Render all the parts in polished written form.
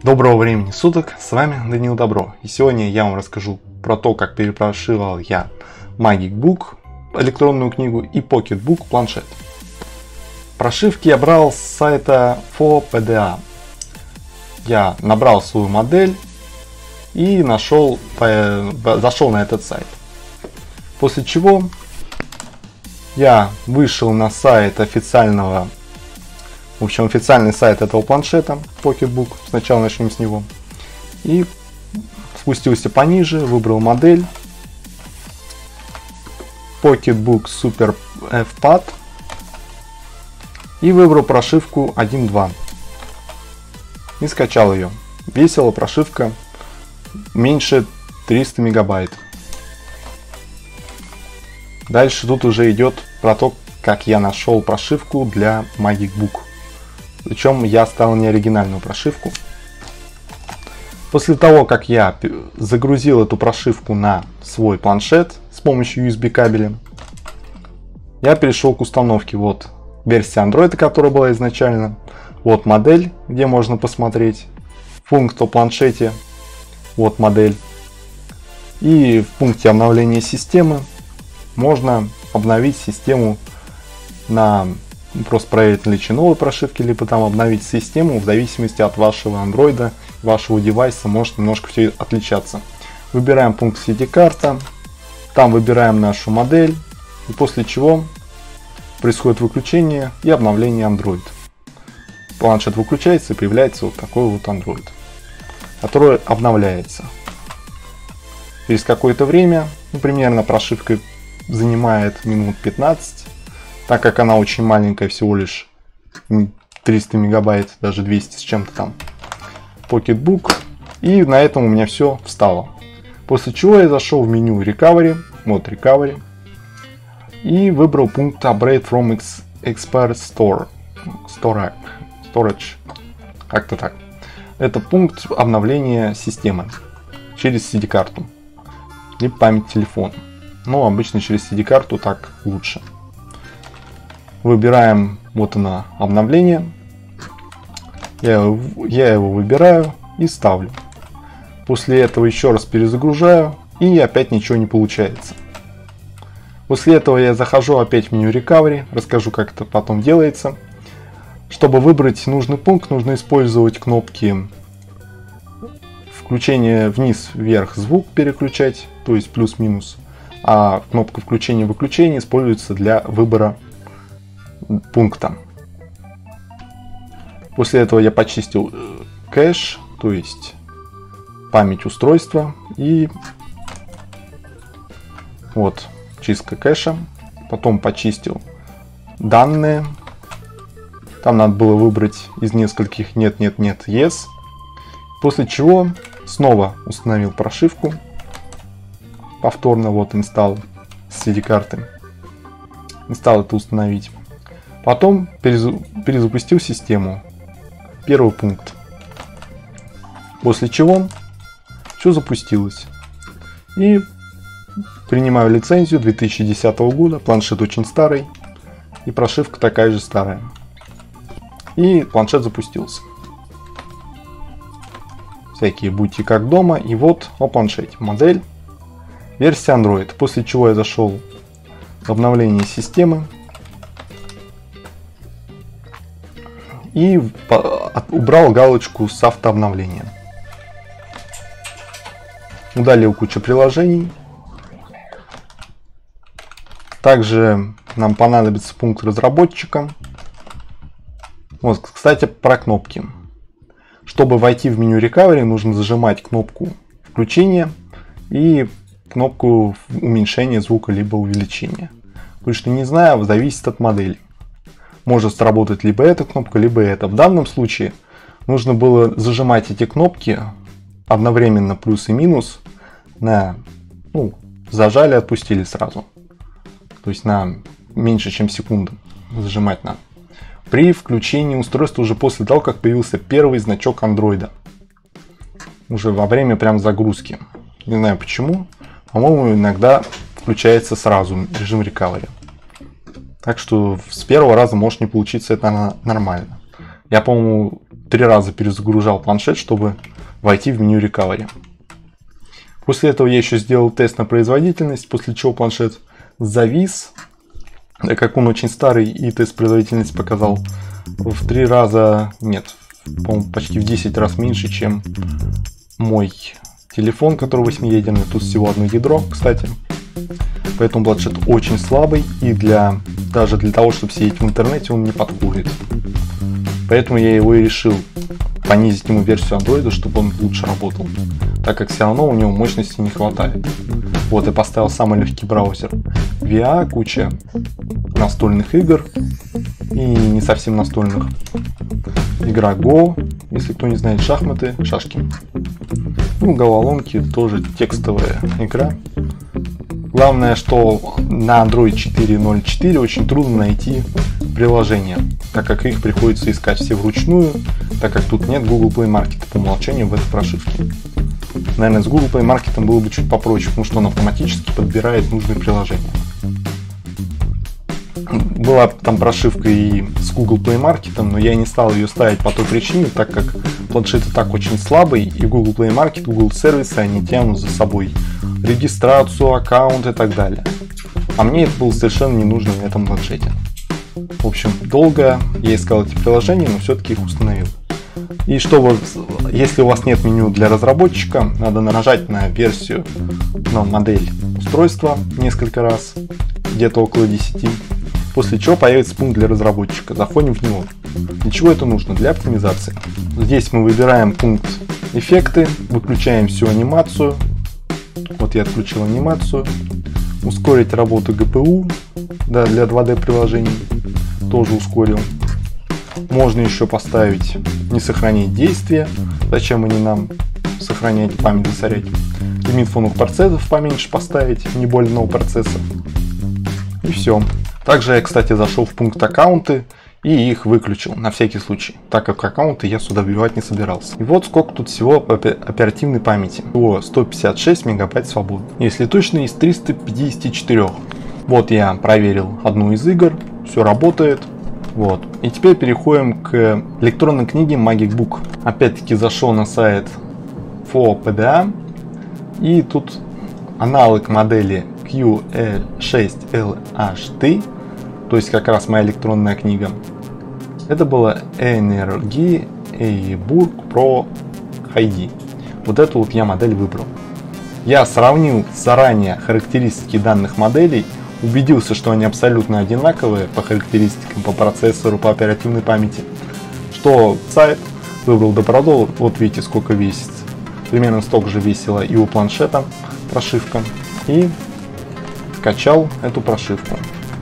Доброго времени суток, с вами Данил Добро, и сегодня я вам расскажу про то, как перепрошивал я Magic Book, электронную книгу, и Pocket Book, планшет. Прошивки я брал с сайта FOPDA. Я набрал свою модель и зашел на этот сайт. После чего я вышел на сайт официального. В общем, официальный сайт этого планшета, Pocket Book, сначала начнем с него. И спустился пониже, выбрал модель Pocket Book Super F-Pad и выбрал прошивку 1.2 и скачал ее. Весила прошивка меньше 300 мегабайт. Дальше тут уже идет про то, как я нашел прошивку для Magic Book. Причем я ставил не оригинальную прошивку. После того, как я загрузил эту прошивку на свой планшет с помощью USB кабеля, я перешел к установке. Вот версия Android, которая была изначально. Вот модель, где можно посмотреть пункт о планшете. Вот модель. И в пункте обновления системы можно обновить систему на... Просто проверить наличие новой прошивки, либо там обновить систему в зависимости от вашего андроида, вашего девайса, может немножко все отличаться. Выбираем пункт CD-карта, там выбираем нашу модель, и после чего происходит выключение и обновление Android. Планшет выключается и появляется вот такой вот Android, который обновляется. Через какое-то время, примерно прошивка занимает минут 15, так как она очень маленькая, всего лишь 300 мегабайт, даже 200 с чем-то там, Pocket Book. И на этом у меня все встало. После чего я зашел в меню Recovery, вот Recovery, и выбрал пункт Upgrade from Expert Storage, как-то так. Это пункт обновления системы через CD-карту, либо память телефона. Но обычно через CD-карту так лучше. Выбираем, вот оно, обновление. Я его выбираю и ставлю. После этого еще раз перезагружаю, и опять ничего не получается. После этого я захожу опять в меню Recovery, расскажу, как это потом делается. Чтобы выбрать нужный пункт, нужно использовать кнопки включения вниз-вверх, звук переключать, то есть плюс-минус. А кнопка включения-выключения используется для выбора пункта. После этого я почистил кэш, то есть память устройства, и вот чистка кэша. Потом почистил данные. Там надо было выбрать из нескольких нет, yes. После чего снова установил прошивку. Повторно вот инсталл с CD-карты. Инсталл это установить. Потом перезапустил систему. Первый пункт. После чего все запустилось. И принимаю лицензию 2010 года. Планшет очень старый. И прошивка такая же старая. И планшет запустился. Всякие будьте как дома. И вот о планшете. Модель. Версия Android. После чего я зашел в обновление системы. И убрал галочку с автообновлением. Удалил кучу приложений. Также нам понадобится пункт разработчика. Вот, кстати, про кнопки. Чтобы войти в меню Recovery, нужно зажимать кнопку включения и кнопку уменьшения звука либо увеличения. Потому что не знаю, зависит от модели. Может сработать либо эта кнопка, либо эта. В данном случае нужно было зажимать эти кнопки одновременно плюс и минус на, зажали, отпустили сразу. То есть на меньше, чем секунду зажимать надо. При включении устройства уже после того, как появился первый значок андроида. Уже во время прям загрузки. Не знаю почему. По-моему, иногда включается сразу режим Recovery. Так что с первого раза может не получиться, это нормально. Я, по-моему, 3 раза перезагружал планшет, чтобы войти в меню Recovery. После этого я еще сделал тест на производительность, после чего планшет завис, так как он очень старый и тест производительности показал в 3 раза, нет, по-моему, почти в 10 раз меньше, чем мой телефон, который 8-ядерный. Тут всего одно ядро, кстати. Поэтому планшет очень слабый, и даже для того, чтобы сидеть в интернете, он не подходит. Поэтому я его и решил понизить ему версию Android, чтобы он лучше работал, так как все равно у него мощности не хватает. Вот, я поставил самый легкий браузер VIA, куча настольных игр и не совсем настольных. Игра Go, если кто не знает, шашки. Ну, головоломки, тоже текстовая игра. Главное, что на Android 4.0.4 очень трудно найти приложения, так как их приходится искать все вручную, так как тут нет Google Play Market по умолчанию в этой прошивке. Наверное, с Google Play Market было бы чуть попроще, потому что он автоматически подбирает нужные приложения. Была там прошивка и с Google Play Market, но я не стал ее ставить по той причине, так как планшет и так очень слабый, и Google Play Market, Google сервисы, они тянут за собой регистрацию, аккаунт и так далее. А мне это было совершенно не нужно на этом планшете. В общем, долго я искал эти приложения, но все-таки их установил. И чтобы, если у вас нет меню для разработчика, надо нажать на версию, на модель устройства несколько раз, где-то около 10. После чего появится пункт для разработчика. Заходим в него. Для чего это нужно? Для оптимизации. Здесь мы выбираем пункт эффекты, выключаем всю анимацию. Вот я отключил анимацию. Ускорить работу GPU, да, для 2D приложений. Тоже ускорил. Можно еще поставить не сохранить действия. Зачем они нам сохранять память, засорять. Лимит фоновых процессов поменьше поставить, не более одного процесса. И все. Также я, кстати, зашел в пункт аккаунты и их выключил на всякий случай, так как аккаунты я сюда вбивать не собирался. И вот сколько тут всего оперативной памяти. Всего 156 мегабайт свободно. Если точно, из 354. Вот я проверил одну из игр, все работает. Вот. И теперь переходим к электронной книге Magic Book. Опять-таки зашел на сайт FOPDA. И тут аналог модели QL6LHT, то есть как раз моя электронная книга. Это была Energy Book Pro HD. Вот эту вот я модель выбрал. Я сравнил заранее характеристики данных моделей, убедился, что они абсолютно одинаковые по характеристикам, по процессору, по оперативной памяти. Что сайт, выбрал Добродол, вот видите, сколько весит. Примерно столько же весила и у планшета прошивка. И скачал эту прошивку.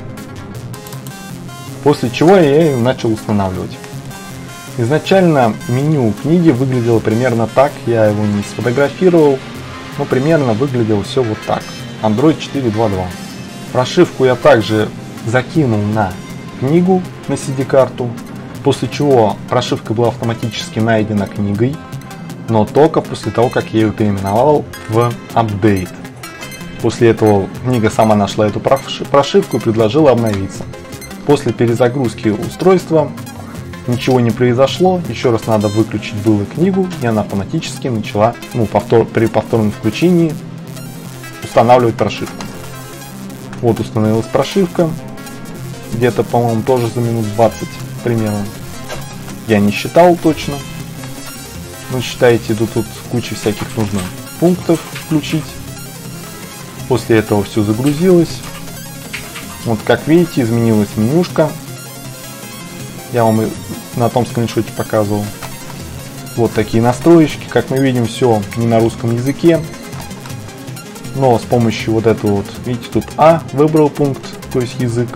После чего я ее начал устанавливать. Изначально меню книги выглядело примерно так, я его не сфотографировал, но примерно выглядело все вот так. Android 4.2.2. Прошивку я также закинул на книгу, на CD-карту, после чего прошивка была автоматически найдена книгой, но только после того, как я ее переименовал в апдейт. После этого книга сама нашла эту прошивку и предложила обновиться. После перезагрузки устройства ничего не произошло, еще раз надо выключить было книгу, и она автоматически начала, при повторном включении устанавливать прошивку. Вот установилась прошивка, где-то, по-моему, тоже за минут 20 примерно. Я не считал точно. Но считаете, тут куча всяких нужно пунктов включить. После этого все загрузилось. Вот как видите, изменилась менюшка. Я вам и на том скриншоте показывал. Вот такие настроечки. Как мы видим, все не на русском языке. Но с помощью вот этого вот, видите, тут А выбрал пункт, то есть язык.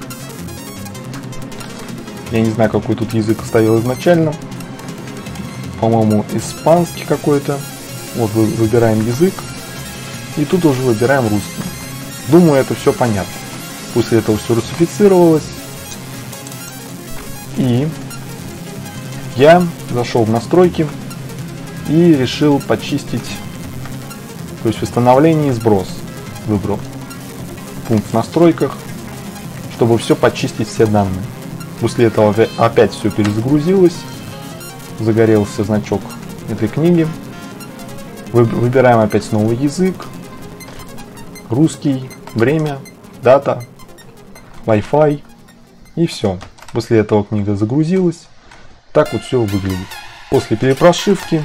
Я не знаю, какой тут язык ставил изначально. По-моему, испанский какой-то. Вот выбираем язык. И тут уже выбираем русский. Думаю, это все понятно. После этого все русифицировалось. И я зашел в настройки и решил почистить, то есть восстановление и сброс. Выбрал пункт в настройках, чтобы все почистить, все данные. После этого опять все перезагрузилось. загорелся значок этой книги. Выбираем опять снова язык, русский, время, дата, Wi-Fi и все. После этого книга загрузилась. Так вот все выглядит. После перепрошивки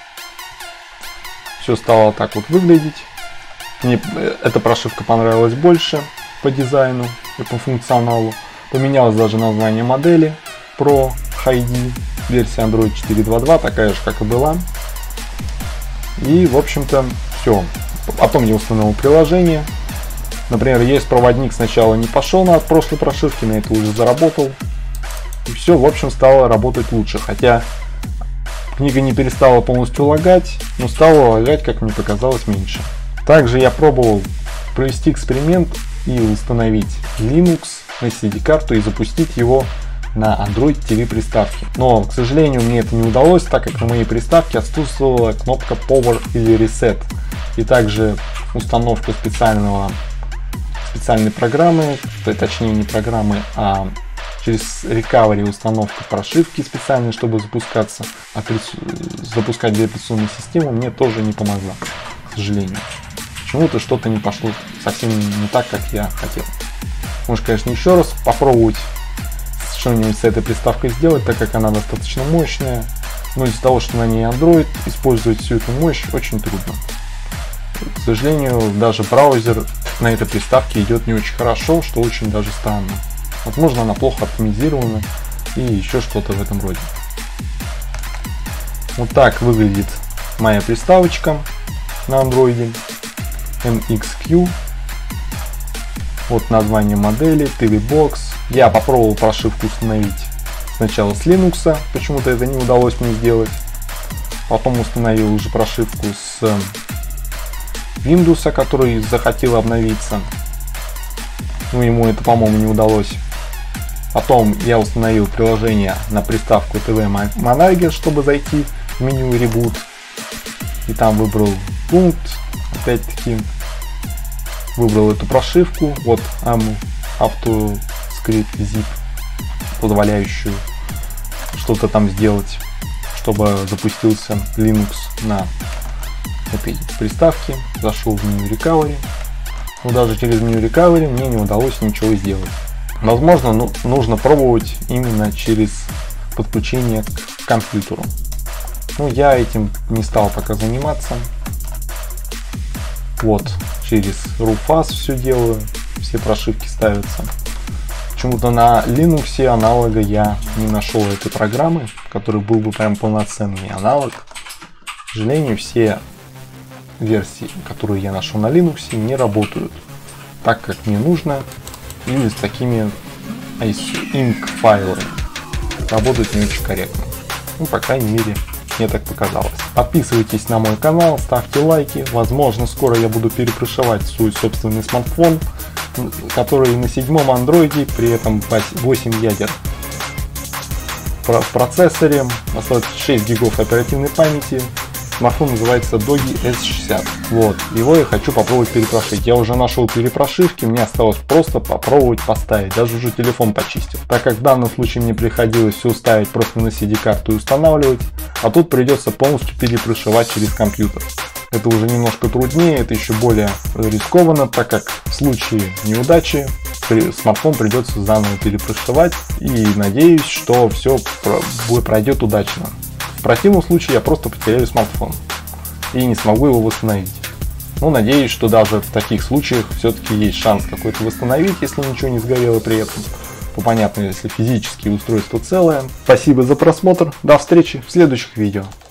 все стало так вот выглядеть. Мне эта прошивка понравилась больше по дизайну и по функционалу. Поменялось даже название модели Pro High-D, версия Android 4.2.2, такая же, как и была. И, в общем-то, все. Потом я установил приложение. Например, есть проводник, сначала не пошел на прошлой прошивке, на это уже заработал. И все, в общем, стало работать лучше. Хотя книга не перестала полностью лагать, но стала лагать, как мне показалось, меньше. Также я пробовал провести эксперимент и установить Linux на CD-карту и запустить его на Android TV приставке. Но, к сожалению, мне это не удалось, так как на моей приставке отсутствовала кнопка Power или Reset. И также установка специальной программы, точнее не программы, а через Recovery установка прошивки специальной, чтобы запускать две операционные системы, мне тоже не помогла, к сожалению. Почему-то что-то не пошло совсем не так, как я хотел. Можно, конечно, еще раз попробовать что-нибудь с этой приставкой сделать, так как она достаточно мощная. Но из-за того, что на ней Android, использовать всю эту мощь очень трудно. К сожалению, даже браузер на этой приставке идет не очень хорошо, что очень даже странно. Возможно, она плохо оптимизирована и еще что-то в этом роде. Вот так выглядит моя приставочка на Android MXQ. Вот название модели, TV-Box. Я попробовал прошивку установить сначала с Linux, почему-то это не удалось мне сделать. Потом установил уже прошивку с Windows, который захотел обновиться. Но ему это, по-моему, не удалось. Потом я установил приложение на приставку TV Manager, чтобы зайти в меню Reboot. И там выбрал пункт. Опять-таки выбрал эту прошивку. Вот AutoScript Zip, позволяющую что-то там сделать, чтобы запустился Linux на этой приставке. Зашел в меню Recovery. Но даже через меню Recovery мне не удалось ничего сделать. Возможно, нужно пробовать именно через подключение к компьютеру. Но я этим не стал пока заниматься. Вот, через RuFast все делаю, все прошивки ставятся. Почему-то на Linux аналога я не нашел этой программы, который был бы прям полноценный аналог. К сожалению, все версии, которые я нашел на Linux, не работают так, как мне нужно, или с такими ISO-INC файлами. Работают не очень корректно. Ну, по крайней мере, мне так показалось. Подписывайтесь на мой канал, ставьте лайки. Возможно, скоро я буду перепрошивать свой собственный смартфон, который на 7-м андроиде, при этом 8 ядер в процессоре, осталось 6 гигов оперативной памяти. Смартфон называется Dogi S60. Вот, его я хочу попробовать перепрошить. Я уже нашел перепрошивки, мне осталось просто попробовать поставить. Даже уже телефон почистил. Так как в данном случае мне приходилось все ставить просто на CD-карту и устанавливать, а тут придется полностью перепрошивать через компьютер. Это уже немножко труднее, это еще более рискованно, так как в случае неудачи смартфон придется заново перепрошивать. И надеюсь, что все пройдет удачно. В противном случае я просто потеряю смартфон и не смогу его восстановить. Но надеюсь, что даже в таких случаях все-таки есть шанс какой-то восстановить, если ничего не сгорело при этом. То понятно, если физические устройства целое. Спасибо за просмотр, до встречи в следующих видео.